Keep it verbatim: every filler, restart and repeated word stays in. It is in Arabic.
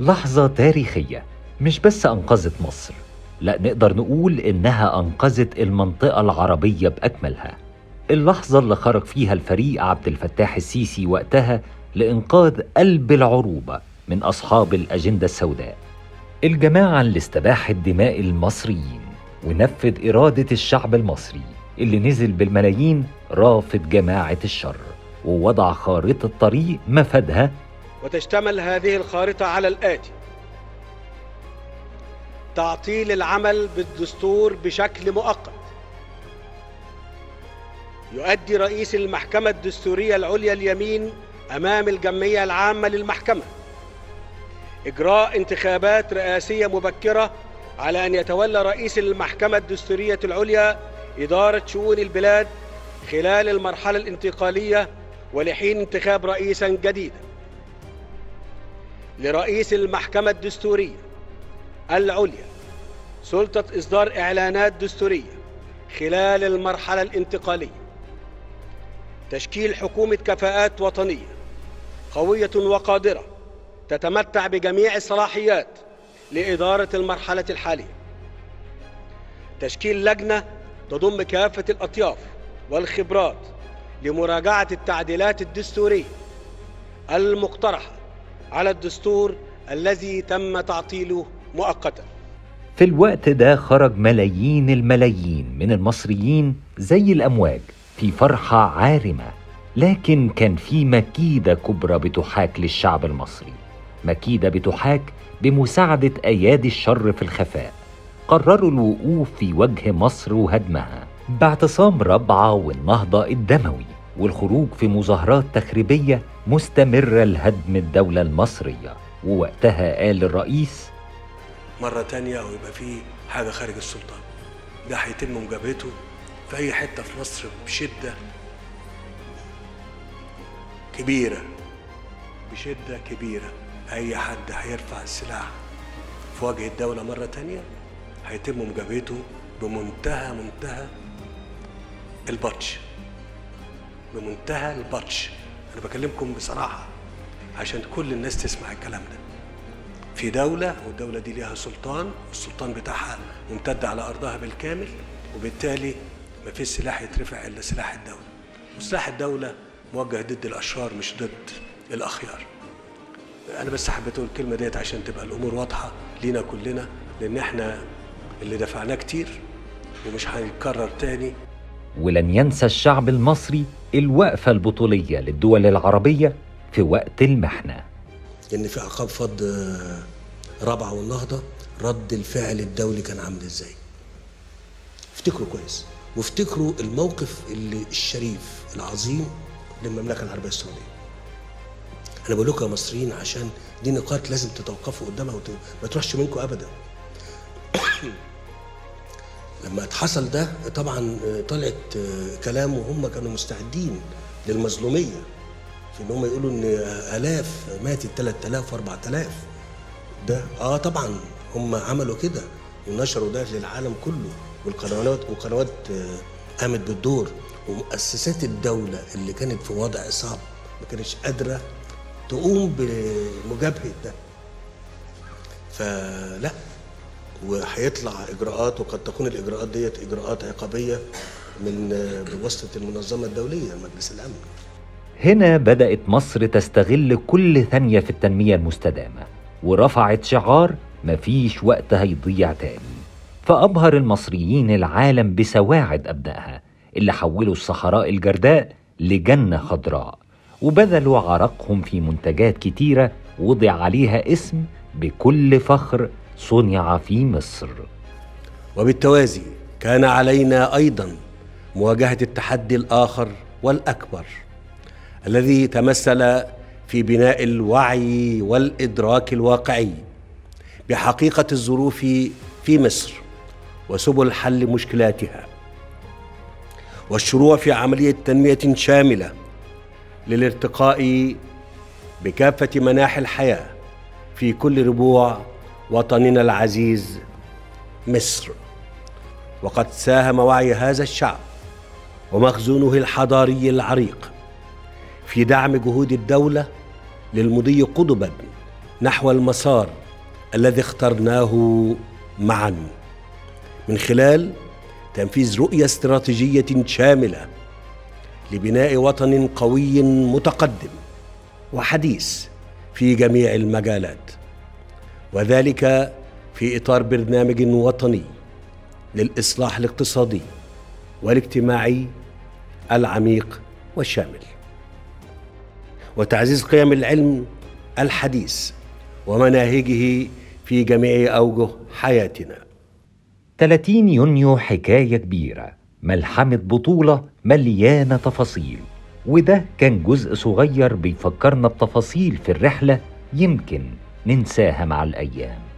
لحظة تاريخية مش بس أنقذت مصر، لا نقدر نقول إنها أنقذت المنطقة العربية بأكملها. اللحظة اللي خرج فيها الفريق عبد الفتاح السيسي وقتها لإنقاذ قلب العروبة من أصحاب الأجندة السوداء، الجماعة اللي استباحت دماء المصريين ونفذ إرادة الشعب المصري اللي نزل بالملايين رافض جماعة الشر ووضع خارطة طريق مفادها. وتشتمل هذه الخارطة على الآتي: تعطيل العمل بالدستور بشكل مؤقت، يؤدي رئيس المحكمة الدستورية العليا اليمين أمام الجمعية العامة للمحكمة، إجراء انتخابات رئاسية مبكرة على أن يتولى رئيس المحكمة الدستورية العليا إدارة شؤون البلاد خلال المرحلة الانتقالية ولحين انتخاب رئيسا جديدا. لرئيس المحكمة الدستورية العليا سلطة إصدار إعلانات دستورية خلال المرحلة الانتقالية. تشكيل حكومة كفاءات وطنية قوية وقادرة تتمتع بجميع الصلاحيات لإدارة المرحلة الحالية. تشكيل لجنة تضم كافة الأطياف والخبرات لمراجعة التعديلات الدستورية المقترحة على الدستور الذي تم تعطيله مؤقتا. في الوقت ده خرج ملايين الملايين من المصريين زي الأمواج في فرحة عارمة، لكن كان في مكيدة كبرى بتحاك للشعب المصري، مكيدة بتحاك بمساعدة أيادي الشر في الخفاء. قرروا الوقوف في وجه مصر وهدمها باعتصام رابعة والنهضة الدموي والخروج في مظاهرات تخريبية مستمرة لهدم الدولة المصرية. ووقتها قال الرئيس: مرة تانية ويبقى في حاجة خارج السلطان ده هيتم مجابهته في أي حتة في مصر بشدة كبيرة، بشدة كبيرة. أي حد هيرفع السلاح في وجه الدولة مرة تانية هيتم مجابهته بمنتهى منتهى البطش، بمنتهى البطش. أنا بكلمكم بصراحة عشان كل الناس تسمع الكلام ده. في دولة والدولة دي ليها سلطان، والسلطان بتاعها ممتد على أرضها بالكامل، وبالتالي ما فيش سلاح يترفع إلا سلاح الدولة، وسلاح الدولة موجه ضد الأشرار مش ضد الأخيار. أنا بس حبيت أقول الكلمة ديت عشان تبقى الأمور واضحة لينا كلنا، لأن إحنا اللي دفعناه كتير ومش هيتكرر تاني. ولن ينسى الشعب المصري الوقفة البطولية للدول العربية في وقت المحنة. إن في عقاب فض رابعة والنهضة رد الفعل الدولي كان عامل إزاي؟ افتكروا كويس، وافتكروا الموقف اللي الشريف العظيم للمملكة العربية السعودية. أنا بقول لكم يا مصريين عشان دي نقاط لازم تتوقفوا قدامها وما تروحش منكم أبدا. لما حصل ده طبعا طلعت كلام وهم كانوا مستعدين للمظلومية في ان هم يقولوا ان آلاف ماتت، ثلاثة آلاف وأربعة آلاف. ده اه طبعا هم عملوا كده ونشروا ده للعالم كله، والقنوات وقنوات قامت بالدور، ومؤسسات الدولة اللي كانت في وضع صعب ما كانتش قادرة تقوم بمجابهة ده. فلا، وهيطلع إجراءات، وقد تكون الإجراءات ديت إجراءات عقابية من بواسطة المنظمة الدولية مجلس الأمن. هنا بدأت مصر تستغل كل ثانية في التنمية المستدامة، ورفعت شعار مفيش وقت هيضيع تاني. فأبهر المصريين العالم بسواعد أبنائها اللي حولوا الصحراء الجرداء لجنة خضراء، وبذلوا عرقهم في منتجات كتيرة وضع عليها اسم بكل فخر صنع في مصر. وبالتوازي كان علينا أيضا مواجهة التحدي الآخر والأكبر الذي تمثل في بناء الوعي والإدراك الواقعي بحقيقة الظروف في مصر وسبل حل مشكلاتها، والشروع في عملية تنمية شاملة للارتقاء بكافة مناحي الحياة في كل ربوع وطننا العزيز مصر. وقد ساهم وعي هذا الشعب ومخزونه الحضاري العريق في دعم جهود الدولة للمضي قضباً نحو المسار الذي اخترناه معا من خلال تنفيذ رؤية استراتيجية شاملة لبناء وطن قوي متقدم وحديث في جميع المجالات، وذلك في إطار برنامج وطني للإصلاح الاقتصادي والاجتماعي العميق والشامل، وتعزيز قيم العلم الحديث ومناهجه في جميع أوجه حياتنا. ثلاثين يونيو حكاية كبيرة، ملحمة بطولة مليانة تفاصيل، وده كان جزء صغير بيفكرنا بتفاصيل في الرحلة يمكن ننساها مع الأيام.